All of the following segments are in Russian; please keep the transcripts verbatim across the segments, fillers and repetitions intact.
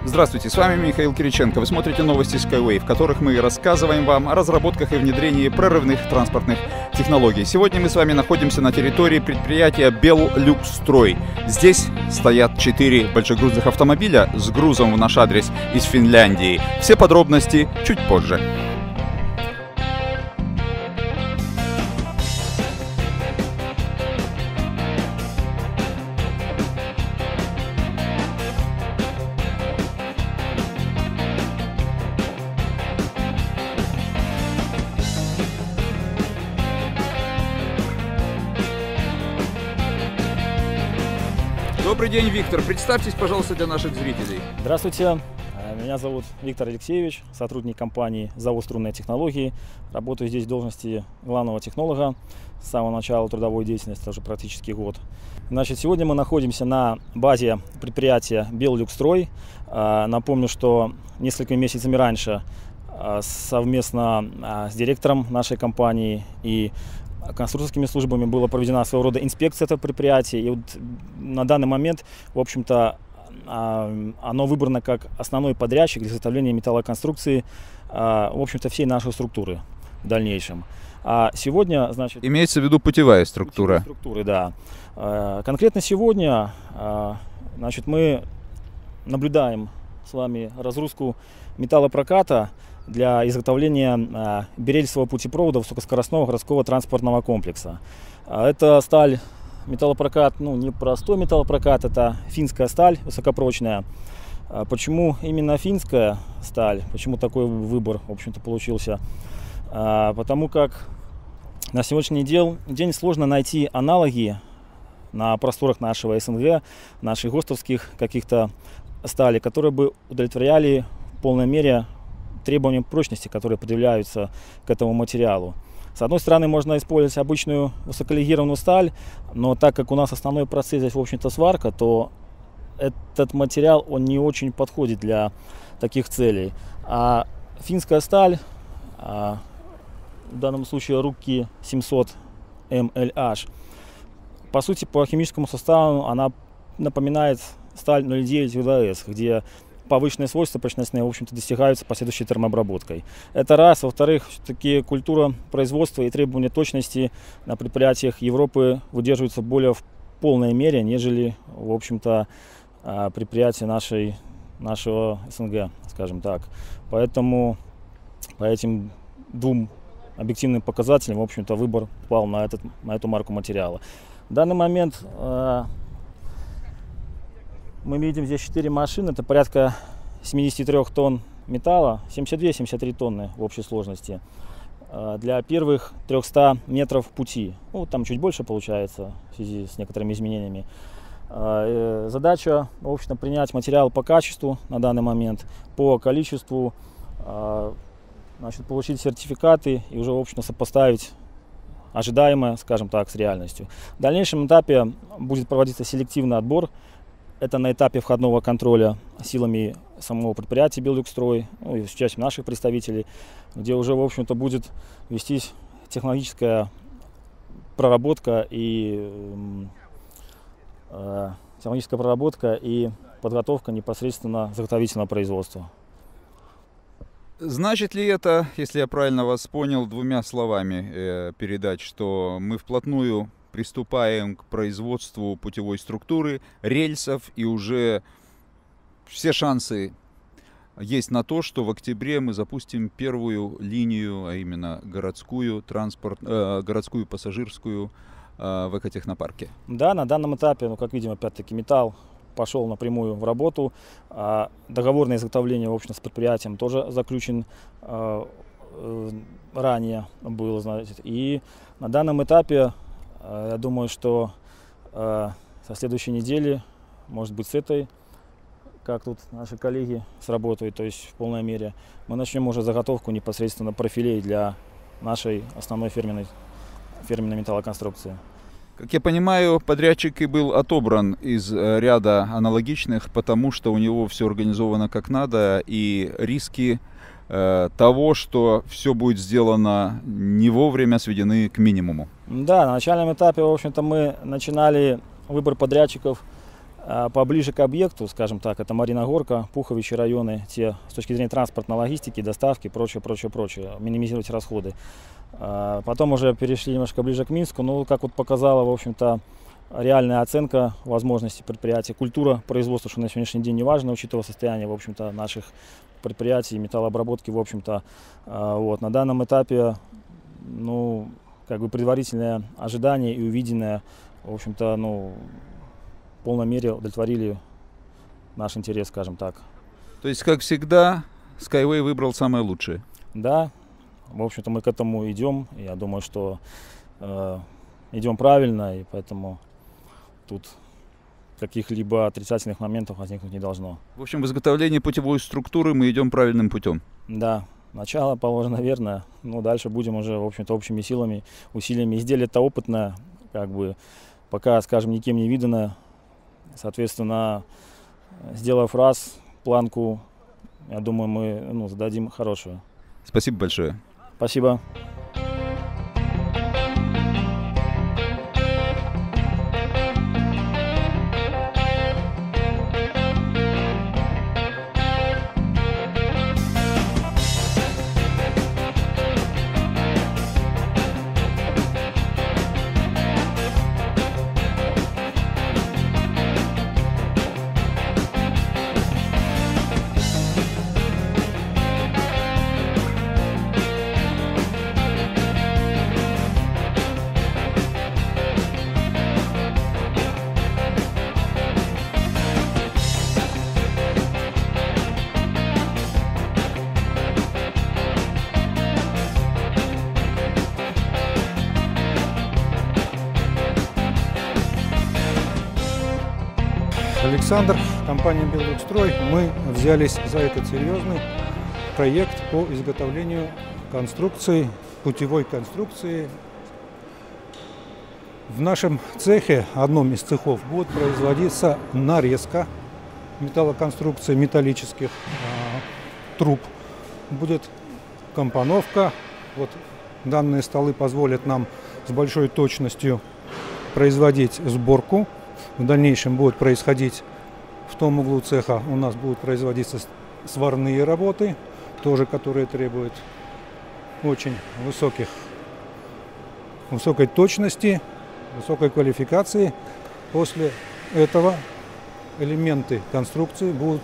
Здравствуйте, с вами Михаил Кириченко. Вы смотрите новости Skyway, в которых мы рассказываем вам о разработках и внедрении прорывных транспортных технологий. Сегодня мы с вами находимся на территории предприятия Беллюкстрой. Здесь стоят четыре большегрузных автомобиля с грузом в наш адрес из Финляндии. Все подробности чуть позже. Добрый день, Виктор. Представьтесь, пожалуйста, для наших зрителей. Здравствуйте. Меня зовут Виктор Алексеевич, сотрудник компании «Завод струнной технологии». Работаю здесь в должности главного технолога с самого начала трудовой деятельности, уже практически год. Значит, сегодня мы находимся на базе предприятия Беллюкстрой. Напомню, что несколькими месяцами раньше совместно с директором нашей компании и конструкторскими службами была проведена своего рода инспекция этого предприятия. И вот на данный момент, в общем-то, оно выбрано как основной подрядчик для изготовления металлоконструкции, в общем-то, всей нашей структуры в дальнейшем. А сегодня, значит... Имеется в виду путевая структура. Путевые структуры, да. Конкретно сегодня, значит, мы наблюдаем с вами разгрузку металлопроката для изготовления берельсового путепровода высокоскоростного городского транспортного комплекса. Это сталь, металлопрокат, ну не простой металлопрокат, это финская сталь высокопрочная. Почему именно финская сталь? Почему такой выбор, в общем-то, получился? Потому как на сегодняшний день сложно найти аналоги на просторах нашего СНГ, наших ГОСТовских каких-то стали, которые бы удовлетворяли в полной мере требованиям прочности, которые предъявляются к этому материалу. С одной стороны, можно использовать обычную высоколегированную сталь, но так как у нас основной процесс здесь, в общем-то, сварка, то этот материал, он не очень подходит для таких целей. А финская сталь, а в данном случае Рукки семьсот эм эл эйч, по сути, по химическому составу она напоминает сталь ноль девять ю дэ эс, где повышенные свойства прочностные, в общем-то, достигаются последующей термообработкой. Это раз. Во-вторых, все-таки культура производства и требования точности на предприятиях Европы выдерживаются более в полной мере, нежели, в общем-то, предприятия нашей, нашего СНГ, скажем так. Поэтому по этим двум объективным показателям, в общем-то, выбор пал на, этот, на эту марку материала. В данный момент мы видим здесь четыре машины, это порядка семидесяти трёх тонн металла, семьдесят две — семьдесят три тонны в общей сложности, для первых трёхсот метров пути. Ну, там чуть больше получается в связи с некоторыми изменениями. Задача, в общем, принять материал по качеству на данный момент, по количеству, значит, получить сертификаты и уже, в общем, сопоставить ожидаемое, скажем так, с реальностью. В дальнейшем этапе будет проводиться селективный отбор. Это на этапе входного контроля силами самого предприятия Беллюкстрой, ну, и с участием наших представителей, где уже, в общем-то, будет вестись технологическая проработка и э, технологическая проработка и подготовка непосредственно заготовительного производства. Значит ли это, если я правильно вас понял, двумя словами э, передать, что мы вплотную приступаем к производству путевой структуры, рельсов, и уже все шансы есть на то, что в октябре мы запустим первую линию, а именно городскую, транспорт, э, городскую пассажирскую э, в экотехнопарке? Да, на данном этапе, ну, как видим, опять-таки металл пошел напрямую в работу. А договор на изготовление, в общем, с предприятием тоже заключен э, э, ранее был, значит, и на данном этапе я думаю, что э, со следующей недели, может быть, с этой, как тут наши коллеги сработают, то есть в полной мере, мы начнем уже заготовку непосредственно профилей для нашей основной фирменной, фирменной металлоконструкции. Как я понимаю, подрядчик и был отобран из ряда аналогичных, потому что у него все организовано как надо, и риски э, того, что все будет сделано не вовремя, сведены к минимуму. Да, на начальном этапе, в общем-то, мы начинали выбор подрядчиков поближе к объекту, скажем так, это Мариногорка, Пуховичи районы, те с точки зрения транспортной логистики, доставки, прочее, прочее, прочее, минимизировать расходы. Потом уже перешли немножко ближе к Минску, но как вот показала, в общем-то, реальная оценка возможностей предприятия, культура производства, что на сегодняшний день не важно, учитывая состояние, в общем-то, наших предприятий, металлообработки, в общем-то, вот, на данном этапе, ну, как бы предварительное ожидание и увиденное, в общем-то, ну, в полной мере удовлетворили наш интерес, скажем так. То есть, как всегда, Skyway выбрал самое лучшее? Да, в общем-то, мы к этому идем. Я думаю, что э, идем правильно, и поэтому тут каких-либо отрицательных моментов возникнуть не должно. В общем, в изготовлении путевой структуры мы идем правильным путем. Да, начало положено верно, но дальше будем уже, в общем-то, общими силами, усилиями. Изделие-то опытное, как бы, пока, скажем, никем не видано. Соответственно, сделав раз, планку, я думаю, мы ну, зададим хорошую. Спасибо большое. Спасибо. Александр, компания «Беллукстрой». Мы взялись за этот серьезный проект по изготовлению конструкции, путевой конструкции. В нашем цехе, одном из цехов, будет производиться нарезка металлоконструкции металлических э, труб. Будет компоновка. Вот данные столы позволят нам с большой точностью производить сборку. В дальнейшем будет происходить в том углу цеха, у нас будут производиться сварные работы, тоже которые требуют очень высоких, высокой точности, высокой квалификации. После этого элементы конструкции будут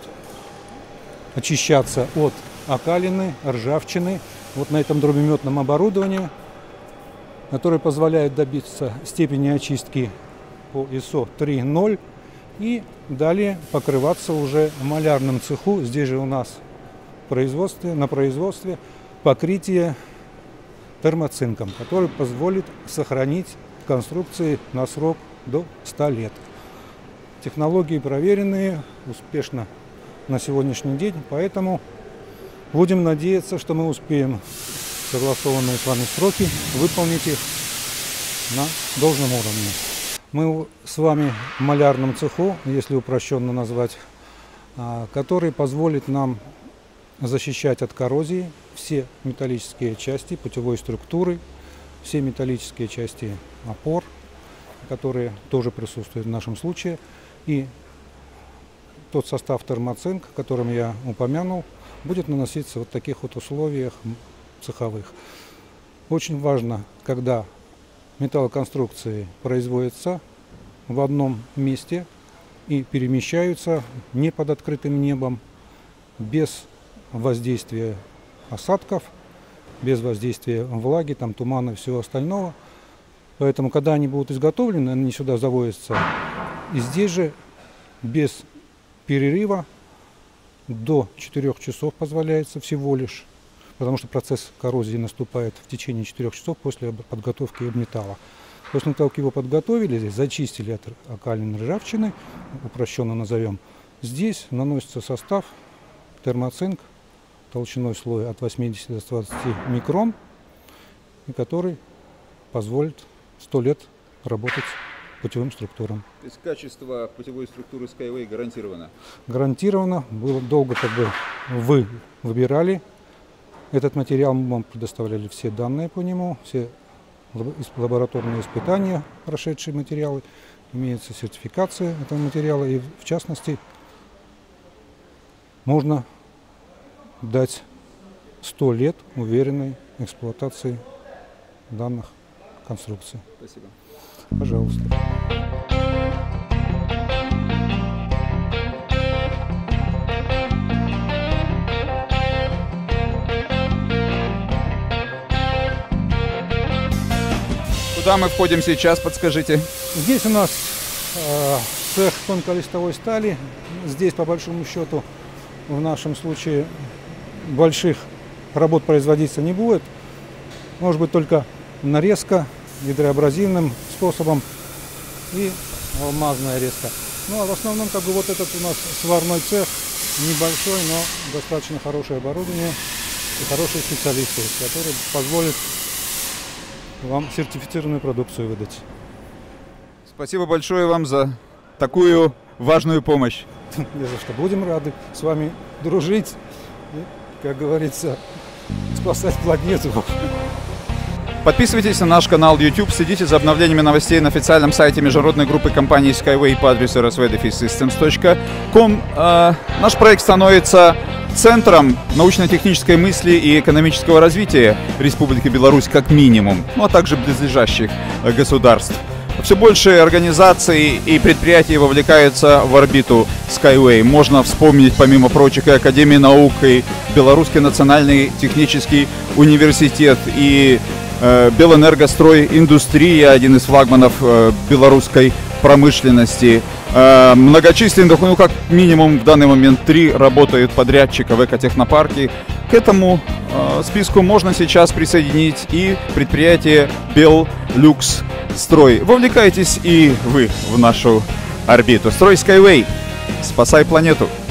очищаться от окалины, ржавчины. Вот на этом дробометном оборудовании, которое позволяет добиться степени очистки по ай эс о три ноль, и далее покрываться уже в малярном цеху. Здесь же у нас в производстве, на производстве покрытие термоцинком, который позволит сохранить конструкции на срок до ста лет. Технологии проверенные успешно на сегодняшний день, поэтому будем надеяться, что мы успеем согласованные с вами сроки выполнить их на должном уровне. Мы с вами в малярном цеху, если упрощенно назвать, который позволит нам защищать от коррозии все металлические части путевой структуры, все металлические части опор, которые тоже присутствуют в нашем случае. И тот состав термоцинк, о котором я упомянул, будет наноситься в вот таких вот условиях цеховых. Очень важно, когда металлоконструкции производятся в одном месте и перемещаются не под открытым небом, без воздействия осадков, без воздействия влаги, там, тумана и всего остального. Поэтому, когда они будут изготовлены, они сюда завозятся. И здесь же без перерыва до четырёх часов позволяется всего лишь, потому что процесс коррозии наступает в течение четырёх часов после подготовки металла. После того, как его подготовили, здесь зачистили от окалины ржавчины, упрощенно назовем, здесь наносится состав термоцинк толщиной слоя от восьмидесяти до двадцати микрон, который позволит сто лет работать путевым структурам. То есть качество путевой структуры Skyway гарантировано? Гарантировано. Было долго, как бы вы выбирали этот материал, мы вам предоставляли все данные по нему, все лабораторные испытания, прошедшие материалы. имеется сертификация этого материала, и в частности можно дать сто лет уверенной эксплуатации данных конструкций. Спасибо. Пожалуйста. Куда мы входим сейчас, подскажите? Здесь у нас э, цех тонколистовой стали. Здесь, по большому счету, в нашем случае больших работ производиться не будет. Может быть только нарезка гидроабразивным способом и алмазная резка. Ну а в основном как бы вот этот у нас сварной цех, небольшой, но достаточно хорошее оборудование и хорошие специалисты, которые позволят вам сертифицированную продукцию выдать. Спасибо большое вам за такую важную помощь. Не за что. Будем рады с вами дружить и, как говорится, спасать планету. Подписывайтесь на наш канал YouTube, следите за обновлениями новостей на официальном сайте международной группы компании Skyway по адресу эр эс ви дефис системс точка ком. Э, наш проект становится центром научно-технической мысли и экономического развития Республики Беларусь как минимум, ну а также близлежащих государств. Все больше организаций и предприятий вовлекаются в орбиту Skyway. Можно вспомнить, помимо прочих, и Академию наук, и Белорусский национальный технический университет, и э, Белэнергострой индустрия, один из флагманов э, белорусской промышленности. Э, многочисленных, ну как минимум в данный момент три работают подрядчика в экотехнопарке. К этому э, списку можно сейчас присоединить и предприятие Беллюксстрой. Вовлекайтесь и вы в нашу орбиту. Строй Skyway. Спасай планету.